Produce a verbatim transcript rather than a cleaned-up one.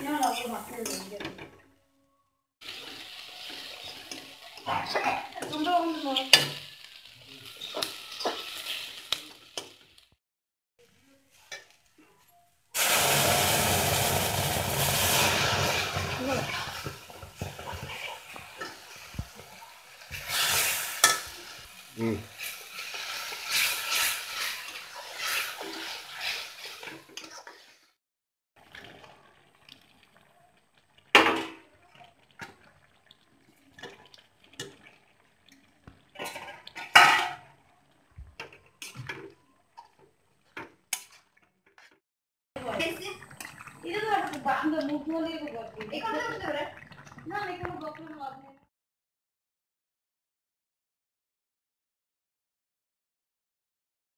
ഞാൻ അവർക്ക് മക്കളെ വിളിക്കുന്നു കൊണ്ടുപോകുന്നു Mm. ಇದು ಬಾಂಧ ಮುಗ್ಮೋಲಿ ಹೋಗ್ತೀವಿ ಏಕಂದ್ರೆ ಅಂದ್ರೆ ನಾನು ಏಕಂದ್ರೆ ಡಾಕ್ಟರ್